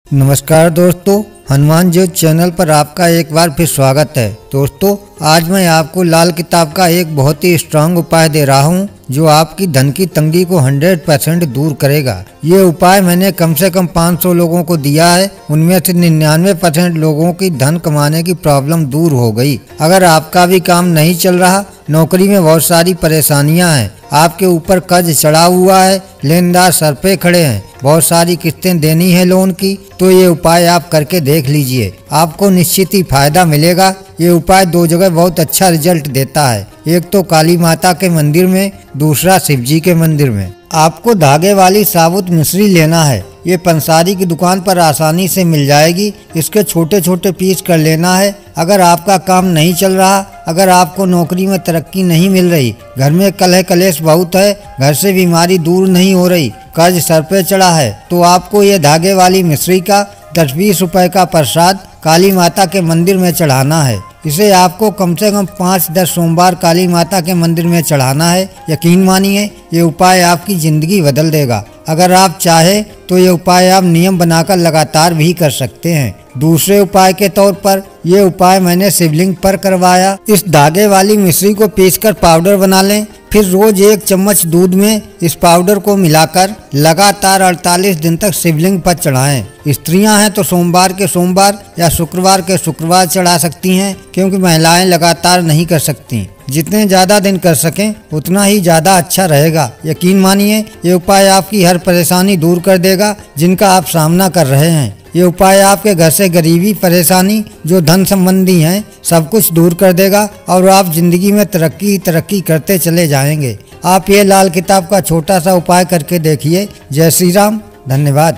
नमस्कार दोस्तों, हनुमान ज्योति चैनल पर आपका एक बार फिर स्वागत है। दोस्तों, आज मैं आपको लाल किताब का एक बहुत ही स्ट्रांग उपाय दे रहा हूं, जो आपकी धन की तंगी को 100% दूर करेगा। ये उपाय मैंने कम से कम 500 लोगों को दिया है। उनमें से 99% लोगों की धन कमाने की प्रॉब्लम दूर हो गई। अगर आपका भी काम नहीं चल रहा, नौकरी में बहुत सारी परेशानियां हैं, आपके ऊपर कर्ज चढ़ा हुआ है, लेनदार सर पे खड़े हैं, बहुत सारी किस्तें देनी है लोन की, तो ये उपाय आप करके देख लीजिए। आपको निश्चित ही फायदा मिलेगा। ये उपाय 2 जगह बहुत अच्छा रिजल्ट देता है। एक तो काली माता के मंदिर में, दूसरा शिव जी के मंदिर में। आपको धागे वाली साबुत मिश्री लेना है। ये पंसारी की दुकान पर आसानी से मिल जाएगी। इसके छोटे छोटे पीस कर लेना है। अगर आपका काम नहीं चल रहा, अगर आपको नौकरी में तरक्की नहीं मिल रही, घर में कलह कलेश बहुत है, घर से बीमारी दूर नहीं हो रही, कर्ज सर पे चढ़ा है, तो आपको ये धागे वाली मिश्री का 10-20 रुपए का प्रसाद काली माता के मंदिर में चढ़ाना है। इसे आपको कम से कम 5-10 सोमवार काली माता के मंदिर में चढ़ाना है। यकीन मानिए, ये उपाय आपकी जिंदगी बदल देगा। अगर आप चाहे तो ये उपाय आप नियम बनाकर लगातार भी कर सकते हैं। दूसरे उपाय के तौर पर ये उपाय मैंने शिवलिंग पर करवाया। इस धागे वाली मिश्री को पीसकर पाउडर बना लें। फिर रोज 1 चम्मच दूध में इस पाउडर को मिलाकर लगातार 48 दिन तक शिवलिंग पर चढ़ाएं। स्त्रियां हैं तो सोमवार के सोमवार या शुक्रवार के शुक्रवार चढ़ा सकती हैं, क्योंकि महिलाएं लगातार नहीं कर सकती। जितने ज़्यादा दिन कर सकें उतना ही ज़्यादा अच्छा रहेगा। यकीन मानिए, ये उपाय आपकी हर परेशानी दूर कर देगा जिनका आप सामना कर रहे हैं। ये उपाय आपके घर से गरीबी, परेशानी, जो धन संबंधी हैं, सब कुछ दूर कर देगा और आप जिंदगी में तरक्की करते चले जाएंगे। आप ये लाल किताब का छोटा सा उपाय करके देखिए। जय श्री राम। धन्यवाद।